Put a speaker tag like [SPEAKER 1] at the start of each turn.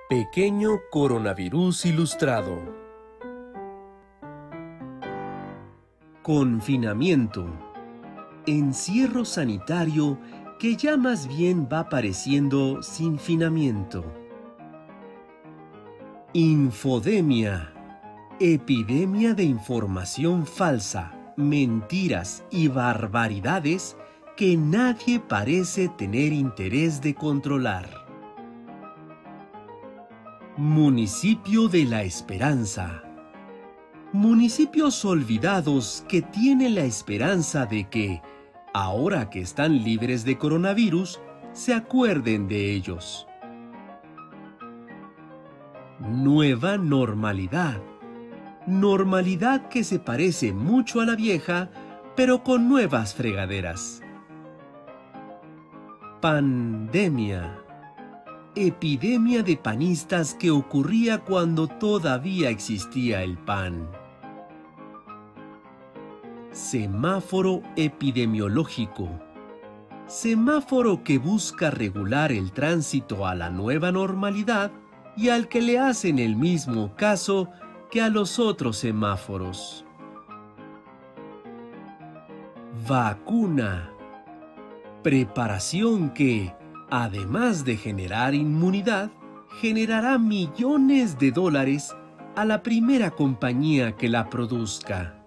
[SPEAKER 1] Pequeño coronavirus ilustrado. Confinamiento. Encierro sanitario que ya más bien va pareciendo sinfinamiento. Infodemia. Epidemia de información falsa, mentiras y barbaridades que nadie parece tener interés de controlar. Municipio de la Esperanza. Municipios olvidados que tienen la esperanza de que, ahora que están libres de coronavirus, se acuerden de ellos. Nueva normalidad. Normalidad que se parece mucho a la vieja, pero con nuevas fregaderas. Pandemia. Epidemia de panistas que ocurría cuando todavía existía el pan. Semáforo epidemiológico. Semáforo que busca regular el tránsito a la nueva normalidad y al que le hacen el mismo caso que a los otros semáforos. Vacuna. Preparación que, además de generar inmunidad, generará millones de dólares a la primera compañía que la produzca.